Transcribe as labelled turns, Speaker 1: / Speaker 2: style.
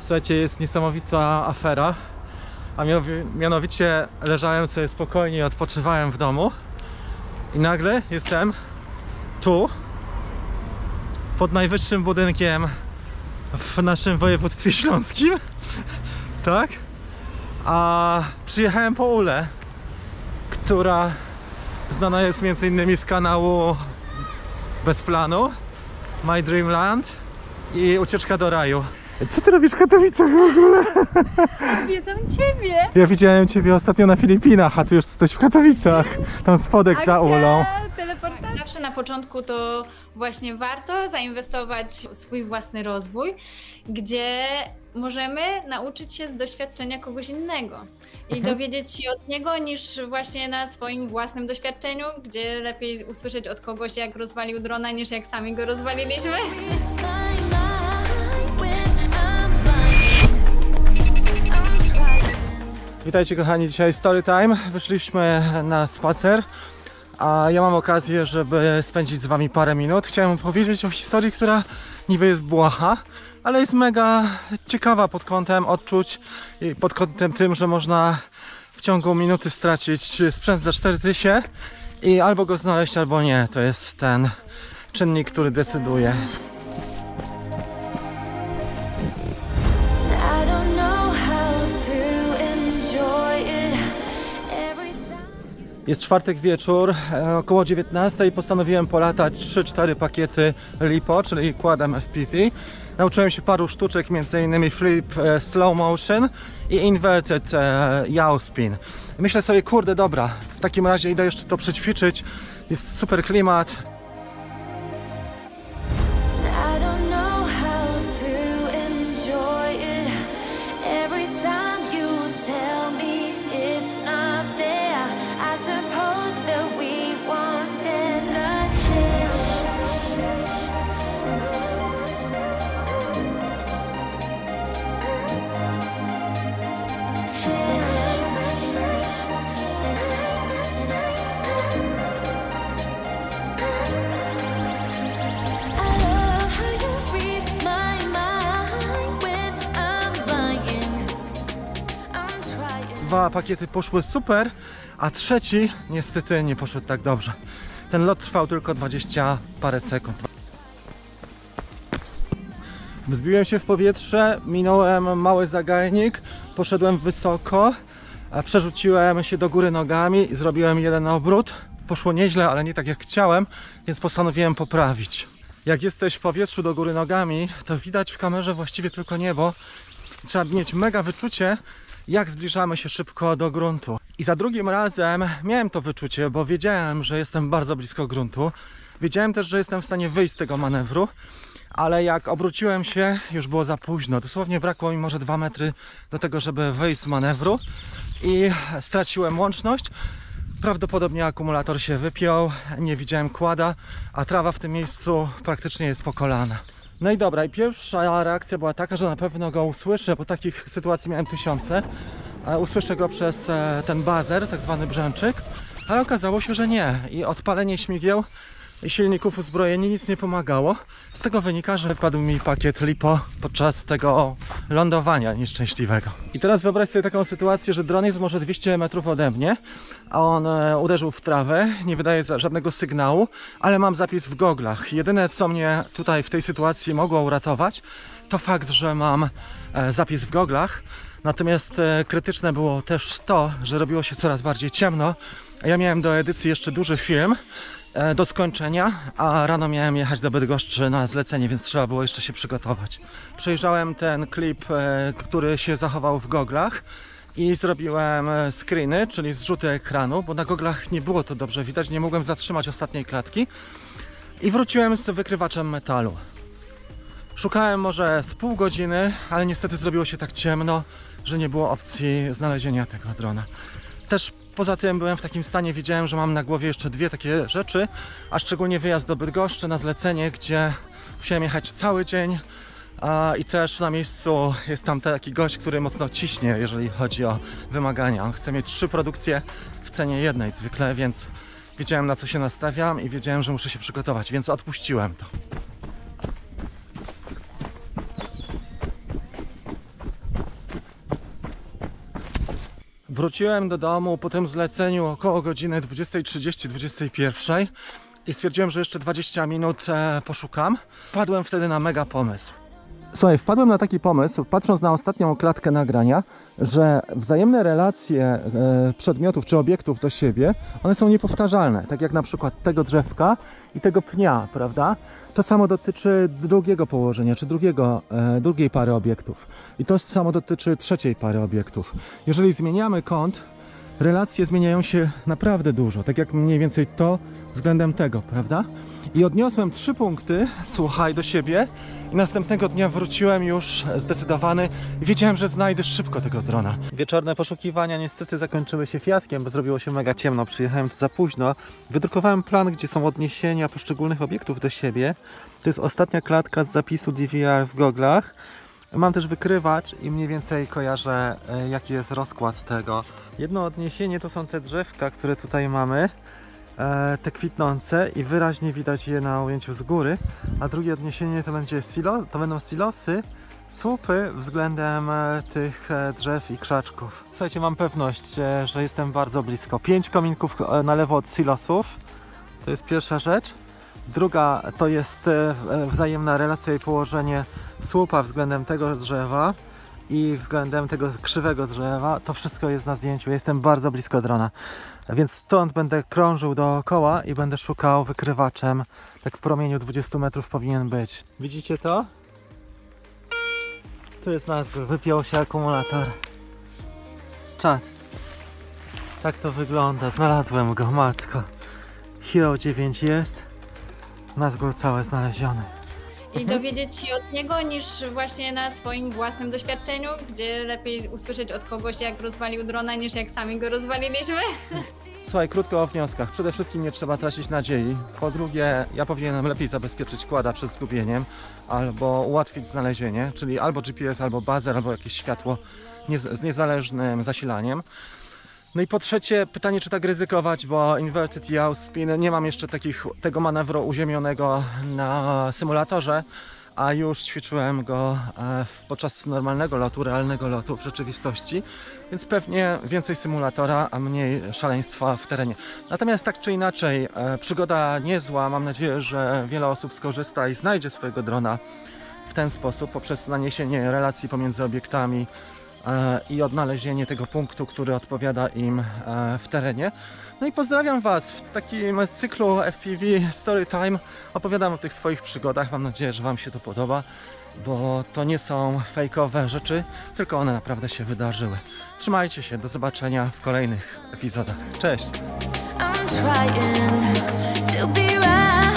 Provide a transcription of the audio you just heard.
Speaker 1: Słuchajcie, jest niesamowita afera, a mianowicie leżałem sobie spokojnie i odpoczywałem w domu i nagle jestem tu, pod najwyższym budynkiem w naszym województwie śląskim, tak? A przyjechałem po Ulę, która znana jest m.in. z kanału Bez Planu, My Dreamland i Ucieczka do Raju. Co ty robisz w Katowicach w ogóle?
Speaker 2: Wiedzą ciebie.
Speaker 1: Ja widziałem ciebie ostatnio na Filipinach, a ty już jesteś w Katowicach. Tam spodek za Ulą.
Speaker 2: Zawsze na początku to właśnie warto zainwestować w swój własny rozwój, gdzie możemy nauczyć się z doświadczenia kogoś innego i dowiedzieć się od niego niż właśnie na swoim własnym doświadczeniu, gdzie lepiej usłyszeć od kogoś, jak rozwalił drona, niż jak sami go rozwaliliśmy.
Speaker 1: Witajcie kochani, dzisiaj story time. Wyszliśmy na spacer, a ja mam okazję, żeby spędzić z wami parę minut. Chciałem powiedzieć o historii, która niby jest błaha, ale jest mega ciekawa pod kątem odczuć i pod kątem tym, że można w ciągu minuty stracić sprzęt za 4000 i albo go znaleźć, albo nie. To jest ten czynnik, który decyduje. Jest czwartek wieczór, około 19 i postanowiłem polatać 3-4 pakiety LiPo, czyli quadem FPV. Nauczyłem się paru sztuczek, m.in. flip slow motion i inverted yaw spin. Myślę sobie, kurde, dobra, w takim razie idę jeszcze to przećwiczyć, jest super klimat. Dwa pakiety poszły super, a trzeci niestety nie poszedł tak dobrze. Ten lot trwał tylko 20 parę sekund. Wzbiłem się w powietrze, minąłem mały zagajnik, poszedłem wysoko, a przerzuciłem się do góry nogami i zrobiłem jeden obrót. Poszło nieźle, ale nie tak jak chciałem, więc postanowiłem poprawić. Jak jesteś w powietrzu do góry nogami, to widać w kamerze właściwie tylko niebo. Trzeba mieć mega wyczucie, jak zbliżamy się szybko do gruntu. I za drugim razem miałem to wyczucie, bo wiedziałem, że jestem bardzo blisko gruntu. Wiedziałem też, że jestem w stanie wyjść z tego manewru, ale jak obróciłem się, już było za późno. Dosłownie brakło mi może 2 metry do tego, żeby wyjść z manewru i straciłem łączność. Prawdopodobnie akumulator się wypiął, nie widziałem kłada, a trawa w tym miejscu praktycznie jest po kolana. No i dobra, i pierwsza reakcja była taka, że na pewno go usłyszę, bo takich sytuacji miałem tysiące. Usłyszę go przez ten bazer, tak zwany brzęczyk, ale okazało się, że nie. I odpalenie śmigieł i silników uzbrojeni nic nie pomagało. Z tego wynika, że wpadł mi pakiet LiPo podczas tego lądowania nieszczęśliwego. I teraz wyobraź sobie taką sytuację, że dron jest może 200 metrów ode mnie, a on uderzył w trawę, nie wydaje żadnego sygnału, ale mam zapis w goglach. Jedyne, co mnie tutaj w tej sytuacji mogło uratować, to fakt, że mam zapis w goglach. Natomiast krytyczne było też to, że robiło się coraz bardziej ciemno. Ja miałem do edycji jeszcze duży film do skończenia, a rano miałem jechać do Bydgoszczy na zlecenie, więc trzeba było jeszcze się przygotować. Przejrzałem ten klip, który się zachował w goglach i zrobiłem screeny, czyli zrzuty ekranu, bo na goglach nie było to dobrze widać, nie mogłem zatrzymać ostatniej klatki i wróciłem z wykrywaczem metalu. Szukałem może z pół godziny, ale niestety zrobiło się tak ciemno, że nie było opcji znalezienia tego drona. Też poza tym byłem w takim stanie, wiedziałem, że mam na głowie jeszcze dwie takie rzeczy, a szczególnie wyjazd do Bydgoszczy na zlecenie, gdzie musiałem jechać cały dzień i też na miejscu jest tam taki gość, który mocno ciśnie, jeżeli chodzi o wymagania. On chce mieć 3 produkcje w cenie jednej zwykle, więc wiedziałem, na co się nastawiam i wiedziałem, że muszę się przygotować, więc odpuściłem to. Wróciłem do domu po tym zleceniu około godziny 20:30-21 i stwierdziłem, że jeszcze 20 minut poszukam. Wpadłem wtedy na mega pomysł. Słuchaj, wpadłem na taki pomysł, patrząc na ostatnią klatkę nagrania, że wzajemne relacje przedmiotów czy obiektów do siebie, one są niepowtarzalne. Tak jak na przykład tego drzewka i tego pnia, prawda? To samo dotyczy drugiego położenia, czy drugiej pary obiektów. I to samo dotyczy trzeciej pary obiektów. Jeżeli zmieniamy kąt, relacje zmieniają się naprawdę dużo. Tak jak mniej więcej to względem tego, prawda? I odniosłem 3 punkty, słuchaj, do siebie i następnego dnia wróciłem już zdecydowany i wiedziałem, że znajdę szybko tego drona. Wieczorne poszukiwania niestety zakończyły się fiaskiem, bo zrobiło się mega ciemno, przyjechałem tu za późno. Wydrukowałem plan, gdzie są odniesienia poszczególnych obiektów do siebie. To jest ostatnia klatka z zapisu DVR w goglach. Mam też wykrywacz i mniej więcej kojarzę, jaki jest rozkład tego. Jedno odniesienie to są te drzewka, które tutaj mamy. Te kwitnące i wyraźnie widać je na ujęciu z góry, a drugie odniesienie to będą silosy, słupy względem tych drzew i krzaczków. Słuchajcie, mam pewność, że jestem bardzo blisko. 5 kominków na lewo od silosów, to jest pierwsza rzecz. Druga to jest wzajemna relacja i położenie słupa względem tego drzewa i względem tego krzywego drzewa. To wszystko jest na zdjęciu, jestem bardzo blisko drona. Więc stąd będę krążył dookoła i będę szukał wykrywaczem. Tak w promieniu 20 metrów powinien być. Widzicie to? Tu jest Nazgul, wypiął się akumulator. Czad. Tak to wygląda, znalazłem go, matko. Hero 9 jest. Nazgul całe znaleziony.
Speaker 2: I dowiedzieć się od niego niż właśnie na swoim własnym doświadczeniu, gdzie lepiej usłyszeć od kogoś, jak rozwalił drona, niż jak sami go rozwaliliśmy.
Speaker 1: Słuchaj, krótko o wnioskach. Przede wszystkim nie trzeba tracić nadziei. Po drugie, ja powinienem lepiej zabezpieczyć kłada przed zgubieniem albo ułatwić znalezienie, czyli albo GPS, albo bazer, albo jakieś światło z niezależnym zasilaniem. No i po trzecie, pytanie, czy tak ryzykować, bo Inverted Yaw Spin, nie mam jeszcze tego manewru uziemionego na symulatorze, a już ćwiczyłem go podczas normalnego lotu, realnego lotu w rzeczywistości, więc pewnie więcej symulatora, a mniej szaleństwa w terenie. Natomiast tak czy inaczej, przygoda niezła, mam nadzieję, że wiele osób skorzysta i znajdzie swojego drona w ten sposób, poprzez naniesienie relacji pomiędzy obiektami i odnalezienie tego punktu, który odpowiada im w terenie. No i pozdrawiam Was w takim cyklu FPV Storytime. Opowiadam o tych swoich przygodach. Mam nadzieję, że Wam się to podoba, bo to nie są fejkowe rzeczy, tylko one naprawdę się wydarzyły. Trzymajcie się, do zobaczenia w kolejnych epizodach. Cześć!